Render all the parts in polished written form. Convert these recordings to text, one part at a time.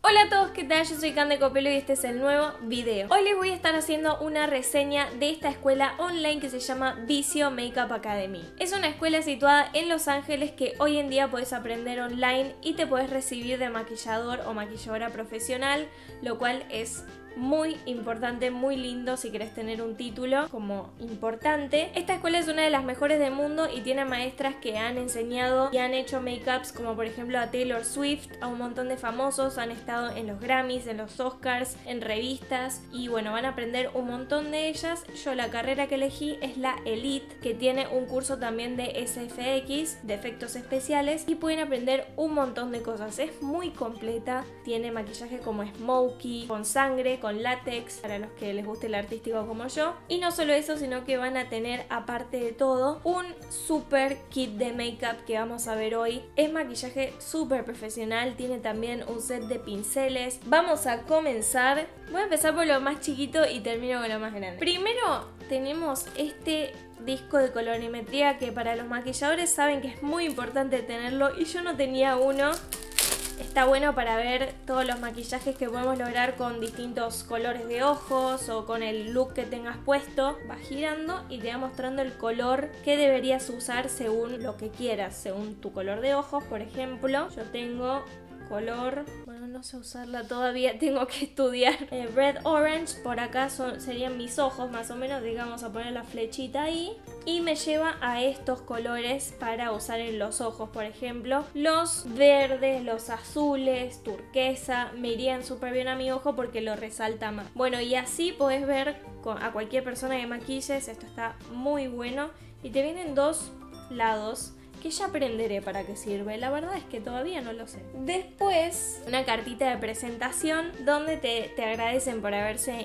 Hola a todos, ¿qué tal? Yo soy Cande Copelo y este es el nuevo video. Hoy les voy a estar haciendo una reseña de esta escuela online que se llama Vicio Makeup Academy. Es una escuela situada en Los Ángeles que hoy en día puedes aprender online y te puedes recibir de maquillador o maquilladora profesional, lo cual es muy importante, muy lindo si querés tener un título como importante. Esta escuela es una de las mejores del mundo y tiene maestras que han enseñado y han hecho make-ups como por ejemplo a Taylor Swift, a un montón de famosos, han estado en los Grammys, en los Oscars, en revistas y bueno, van a aprender un montón de ellas. Yo la carrera que elegí es la Elite, que tiene un curso también de SFX, de efectos especiales, y pueden aprender un montón de cosas. Es muy completa, tiene maquillaje como smokey, con sangre, con látex, para los que les guste el artístico como yo. Y no solo eso, sino que van a tener, aparte de todo, un super kit de make-up que vamos a ver hoy. Es maquillaje súper profesional, tiene también un set de pinceles. Vamos a comenzar. Voy a empezar por lo más chiquito y termino con lo más grande. Primero tenemos este disco de colorimetría que para los maquilladores saben que es muy importante tenerlo y yo no tenía uno. Está bueno para ver todos los maquillajes que podemos lograr con distintos colores de ojos o con el look que tengas puesto. Va girando y te va mostrando el color que deberías usar según lo que quieras, según tu color de ojos. Por ejemplo, yo tengo color, bueno, no sé usarla todavía, tengo que estudiar. Red Orange, por acá serían mis ojos más o menos, digamos, a poner la flechita ahí. Y me lleva a estos colores para usar en los ojos, por ejemplo. Los verdes, los azules, turquesa, me irían súper bien a mi ojo porque lo resalta más. Bueno, y así podés ver a cualquier persona que maquilles, esto está muy bueno. Y te vienen dos lados que ya aprenderé para qué sirve, la verdad es que todavía no lo sé. Después, una cartita de presentación donde te agradecen por haberse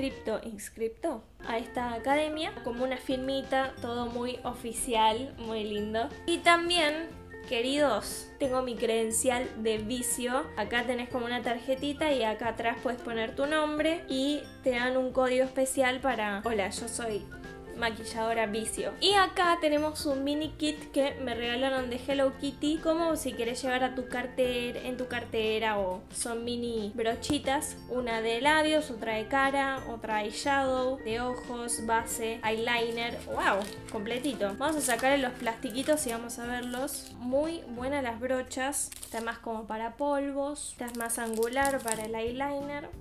inscripto a esta academia, como una firmita, todo muy oficial, muy lindo. Y también, queridos, tengo mi credencial de vicio. Acá tenés como una tarjetita y acá atrás puedes poner tu nombre y te dan un código especial para: hola, yo soy maquilladora Vicio. Y acá tenemos un mini kit que me regalaron de Hello Kitty, como si querés llevar a tu cartera, en tu cartera, o son mini brochitas, una de labios, otra de cara, otra eyeshadow, de ojos, base, eyeliner. Wow, completito. Vamos a sacarle los plastiquitos y vamos a verlos. Muy buenas las brochas. Esta es más como para polvos, esta es más angular para el eyeliner.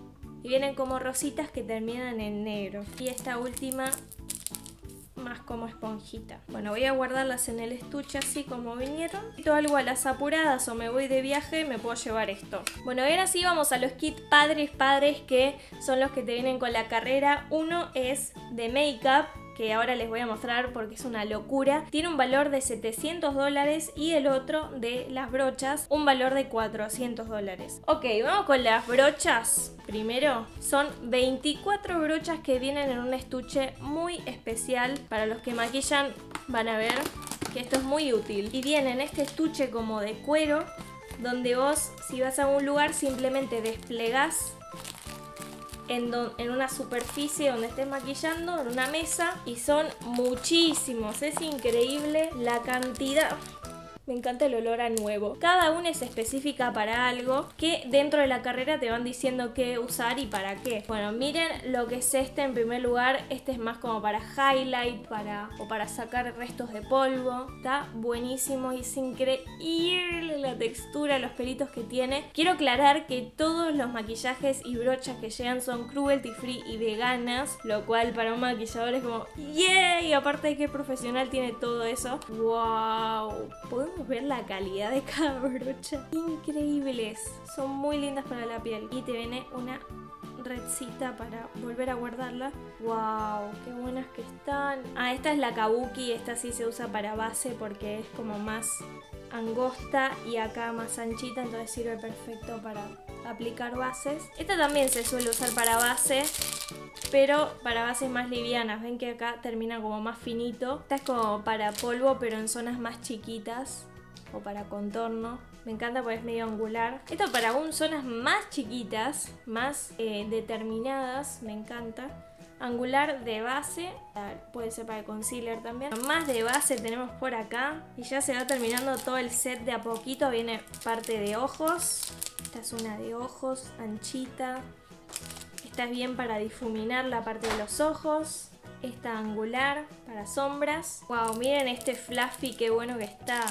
Y vienen como rositas que terminan en negro. Y esta última más como esponjita. Bueno, voy a guardarlas en el estuche así como vinieron. Algo a las apuradas o me voy de viaje, me puedo llevar esto. Bueno, ahora sí vamos a los kits padres que son los que te vienen con la carrera. Uno es de make-up, que ahora les voy a mostrar porque es una locura. Tiene un valor de $700 y el otro de las brochas un valor de $400. Ok, vamos con las brochas. Primero, son 24 brochas que vienen en un estuche muy especial. Para los que maquillan van a ver que esto es muy útil. Y viene en este estuche como de cuero, donde vos, si vas a un lugar, simplemente desplegás en una superficie donde estés maquillando, en una mesa, y son muchísimos. Es increíble la cantidad. Me encanta el olor a nuevo. Cada una es específica para algo que dentro de la carrera te van diciendo qué usar y para qué. Bueno, miren lo que es este en primer lugar. Este es más como para highlight o para sacar restos de polvo. Está buenísimo y es increíble la textura, los pelitos que tiene. Quiero aclarar que todos los maquillajes y brochas que llegan son cruelty free y veganas, lo cual para un maquillador es como ¡yeah! Y aparte de que profesional tiene todo eso. ¡Wow! Podemos ver la calidad de cada brocha. Increíbles. Son muy lindas para la piel. Y te viene una redcita para volver a guardarla. ¡Wow! ¡Qué buenas que están! Ah, esta es la Kabuki. Esta sí se usa para base porque es como más angosta y acá más anchita. Entonces sirve perfecto para aplicar bases. Esta también se suele usar para base, pero para bases más livianas. Ven que acá termina como más finito. Esta es como para polvo, pero en zonas más chiquitas, o para contorno. Me encanta porque es medio angular. Esto para zonas más chiquitas, más determinadas, me encanta. Angular de base, puede ser para el concealer también. Más de base tenemos por acá y ya se va terminando todo el set de a poquito. Viene parte de ojos, Esta es una de ojos, anchita. Esta es bien para difuminar la parte de los ojos. Esta angular para sombras. Wow, miren este fluffy, qué bueno que está.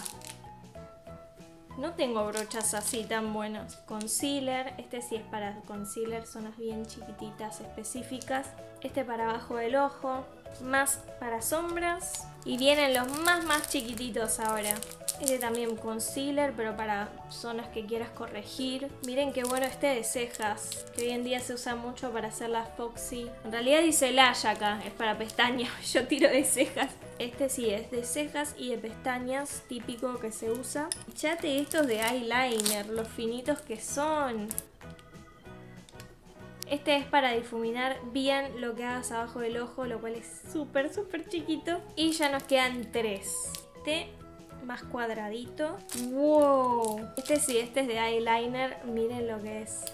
No tengo brochas así tan buenas. Concealer, este sí es para concealer, zonas bien chiquititas específicas. Este para abajo del ojo, más para sombras. Y vienen los más chiquititos ahora. Este también concealer, pero para zonas que quieras corregir. Miren qué bueno este de cejas, que hoy en día se usa mucho para hacer las foxy. En realidad dice lash acá, es para pestañas, yo tiro de cejas. Este sí es de cejas y de pestañas, típico que se usa. Fíjate estos de eyeliner, los finitos que son. Este es para difuminar bien lo que hagas abajo del ojo, lo cual es súper chiquito. Y ya nos quedan 3. Este más cuadradito. ¡Wow! Este sí, este es de eyeliner. Miren lo que es.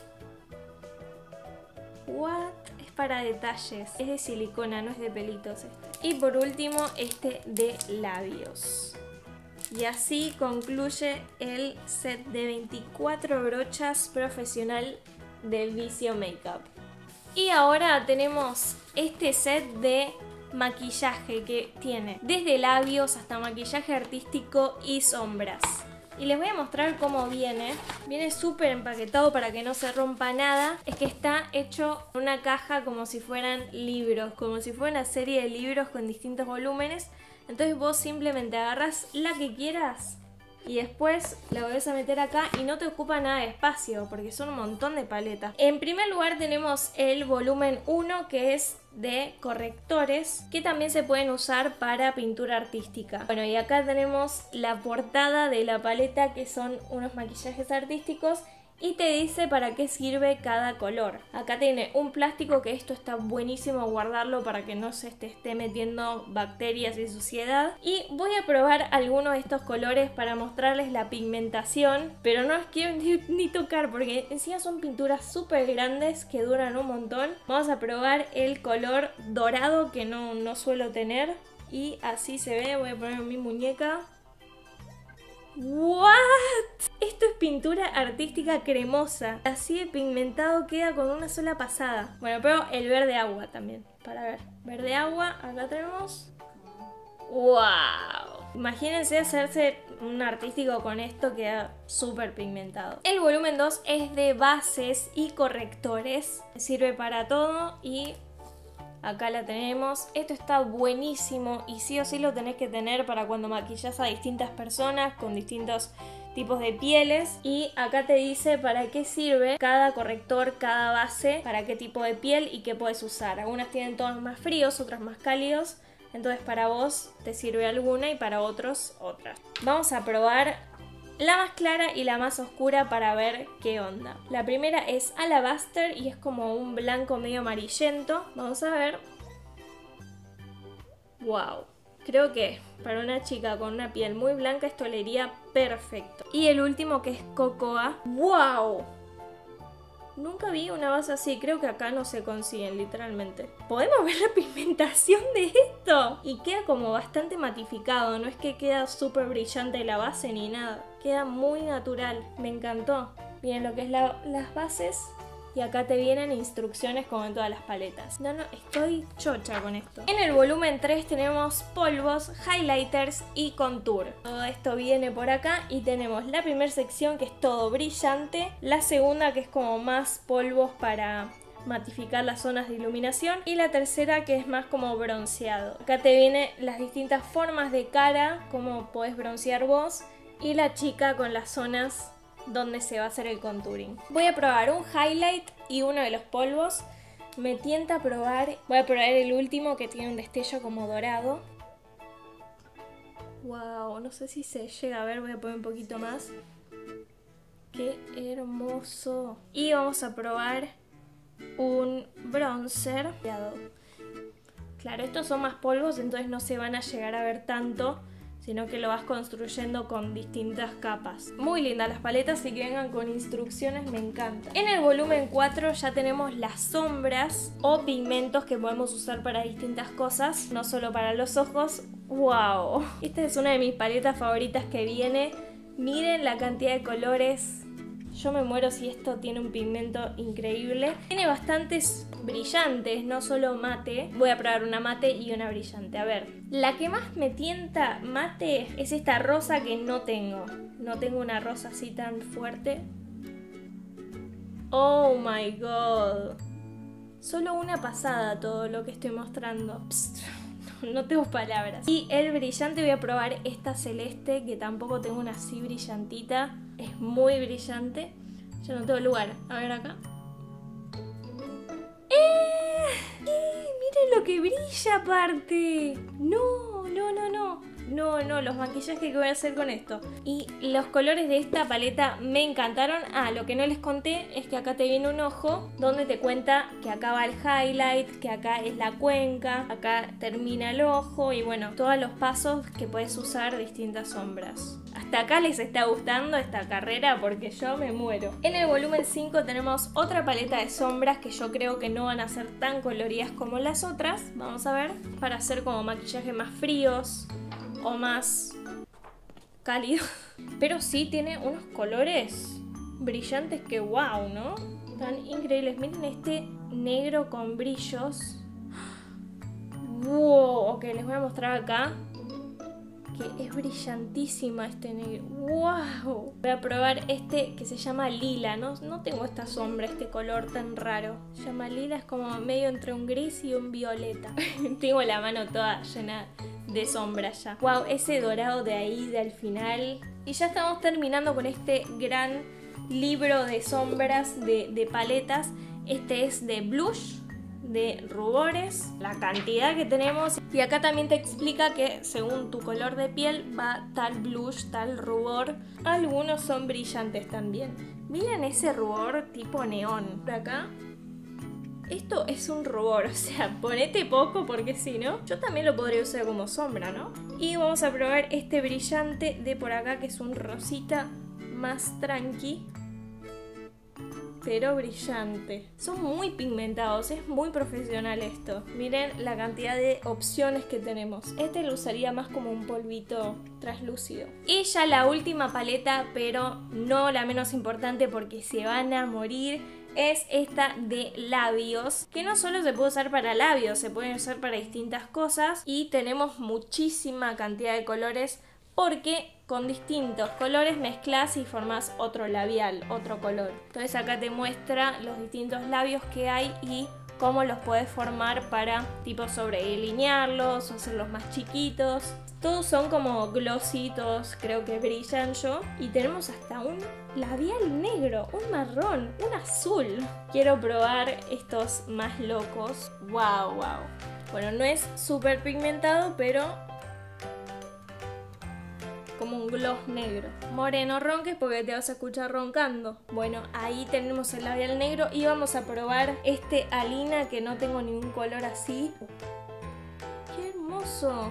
¿What? Es para detalles. Es de silicona, no es de pelitos este. Y por último, este de labios. Y así concluye el set de 24 brochas profesional del Vicio Makeup. Y ahora tenemos este set de maquillaje que tiene desde labios hasta maquillaje artístico y sombras. Y les voy a mostrar cómo viene. Viene súper empaquetado para que no se rompa nada. Es que está hecho en una caja como si fueran libros, como si fuera una serie de libros con distintos volúmenes. Entonces vos simplemente agarras la que quieras y después la volvés a meter acá y no te ocupa nada de espacio porque son un montón de paletas. En primer lugar tenemos el volumen 1, que es de correctores, que también se pueden usar para pintura artística. Bueno, y acá tenemos la portada de la paleta, que son unos maquillajes artísticos. Y te dice para qué sirve cada color. Acá tiene un plástico, que esto está buenísimo guardarlo para que no se esté metiendo bacterias y suciedad. Y voy a probar algunos de estos colores para mostrarles la pigmentación, pero no los quiero ni tocar porque encima son pinturas súper grandes que duran un montón. Vamos a probar el color dorado, que no suelo tener, y así se ve. Voy a poner mi muñeca. ¿What? Esto es pintura artística cremosa. Así de pigmentado queda con una sola pasada. Bueno, pero el verde agua también, para ver. Verde agua, acá tenemos. ¡Wow! Imagínense hacerse un artístico con esto, queda súper pigmentado. El volumen 2 es de bases y correctores. Sirve para todo y acá la tenemos. Esto está buenísimo y sí o sí lo tenés que tener para cuando maquillas a distintas personas con distintos tipos de pieles. Y acá te dice para qué sirve cada corrector, cada base, para qué tipo de piel y qué puedes usar. Algunas tienen tonos más fríos, otras más cálidos. Entonces para vos te sirve alguna y para otros otras. Vamos a probar la más clara y la más oscura para ver qué onda. La primera es Alabaster y es como un blanco medio amarillento. Vamos a ver. Wow. Creo que para una chica con una piel muy blanca esto le iría perfecto. Y el último, que es Cocoa. ¡Wow! Nunca vi una base así, creo que acá no se consiguen literalmente. Podemos ver la pigmentación de esto. Y queda como bastante matificado, no es que queda súper brillante la base ni nada. Queda muy natural, me encantó. Miren lo que es las bases. Y acá te vienen instrucciones como en todas las paletas. No, estoy chocha con esto. En el volumen 3 tenemos polvos, highlighters y contour. Todo esto viene por acá y tenemos la primera sección, que es todo brillante. La segunda, que es como más polvos para matificar las zonas de iluminación. Y la tercera, que es más como bronceado. Acá te vienen las distintas formas de cara, como podés broncear vos. Y la chica con las zonas donde se va a hacer el contouring. Voy a probar un highlight y uno de los polvos. Me tienta probar. Voy a probar el último, que tiene un destello como dorado. Wow, no sé si se llega a ver. Voy a poner un poquito más. Qué hermoso. Y vamos a probar un bronzer. Claro, estos son más polvos, entonces no se van a llegar a ver tanto, sino que lo vas construyendo con distintas capas. Muy lindas las paletas y que vengan con instrucciones, me encanta. En el volumen 4 ya tenemos las sombras o pigmentos que podemos usar para distintas cosas, no solo para los ojos. ¡Wow! Esta es una de mis paletas favoritas que viene. Miren la cantidad de colores. Yo me muero si esto tiene un pigmento increíble. Tiene bastantes brillantes, no solo mate. Voy a probar una mate y una brillante. A ver, la que más me tienta mate es esta rosa que no tengo. No tengo una rosa así tan fuerte. Oh my god. Solo una pasada todo lo que estoy mostrando. Psst, no tengo palabras. Y el brillante voy a probar esta celeste, que tampoco tengo una así brillantita. Es muy brillante. Yo no tengo lugar. A ver acá. Miren lo que brilla aparte. No, no, no, no. No, no, los maquillajes que voy a hacer con esto. Y los colores de esta paleta me encantaron. Ah, lo que no les conté es que acá te viene un ojo donde te cuenta que acá va el highlight, que acá es la cuenca, acá termina el ojo y bueno, todos los pasos que puedes usar distintas sombras. Hasta acá les está gustando esta carrera porque yo me muero. En el volumen 5 tenemos otra paleta de sombras que yo creo que no van a ser tan coloridas como las otras. Vamos a ver, para hacer como maquillaje más fríos o más cálido. Pero sí tiene unos colores brillantes que wow, ¿no? Están increíbles. Miren este negro con brillos. Wow, ok, les voy a mostrar acá que es brillantísima este negro. ¡Wow! Voy a probar este que se llama lila. No tengo esta sombra, este color tan raro. Se llama lila, es como medio entre un gris y un violeta. Tengo la mano toda llena de sombra ya. ¡Wow! Ese dorado de ahí, del final. Y ya estamos terminando con este gran libro de sombras, de paletas. Este es de blush, de rubores, la cantidad que tenemos. Y acá también te explica que según tu color de piel va tal blush, tal rubor. Algunos son brillantes también. Miren ese rubor tipo neón. Por acá, esto es un rubor, o sea, ponete poco porque si no, yo también lo podría usar como sombra, ¿no? Y vamos a probar este brillante de por acá que es un rosita más tranqui, pero brillante. Son muy pigmentados, es muy profesional esto. Miren la cantidad de opciones que tenemos. Este lo usaría más como un polvito translúcido. Y ya la última paleta, pero no la menos importante porque se van a morir, es esta de labios, que no solo se puede usar para labios, se puede usar para distintas cosas y tenemos muchísima cantidad de colores porque con distintos colores mezclas y formas otro labial, otro color. Entonces acá te muestra los distintos labios que hay y cómo los puedes formar para tipo sobredelinearlos o hacerlos más chiquitos. Todos son como glossitos, creo que brillan yo. Y tenemos hasta un labial negro, un marrón, un azul. Quiero probar estos más locos. Wow, wow. Bueno, no es súper pigmentado, pero como un gloss negro. More, no ronques porque te vas a escuchar roncando. Bueno, ahí tenemos el labial negro y vamos a probar este Alina que no tengo ningún color así. ¡Qué hermoso!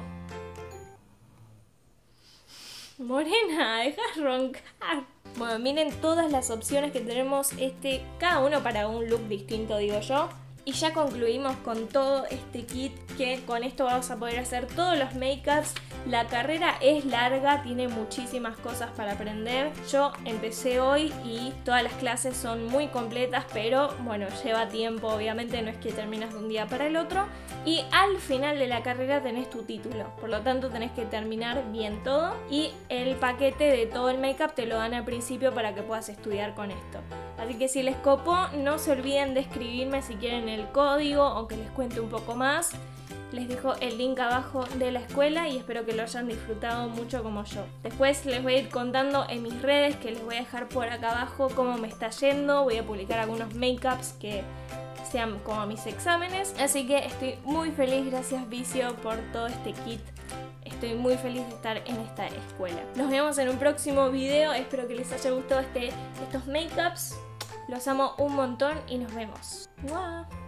Morena, deja roncar. Bueno, miren todas las opciones que tenemos, cada uno para un look distinto, digo yo. Y ya concluimos con todo este kit, que con esto vamos a poder hacer todos los make-ups. La carrera es larga, tiene muchísimas cosas para aprender. Yo empecé hoy y todas las clases son muy completas, pero bueno, lleva tiempo, obviamente no es que terminas de un día para el otro. Y al final de la carrera tenés tu título, por lo tanto tenés que terminar bien todo. Y el paquete de todo el make-up te lo dan al principio para que puedas estudiar con esto. Así que si les copó, no se olviden de escribirme si quieren el código o que les cuente un poco más. Les dejo el link abajo de la escuela y espero que lo hayan disfrutado mucho como yo. Después les voy a ir contando en mis redes, que les voy a dejar por acá abajo cómo me está yendo. Voy a publicar algunos make-ups que sean como mis exámenes. Así que estoy muy feliz, gracias Vicio por todo este kit. Estoy muy feliz de estar en esta escuela. Nos vemos en un próximo video. Espero que les haya gustado estos make-ups. Los amo un montón y nos vemos. ¡Mua!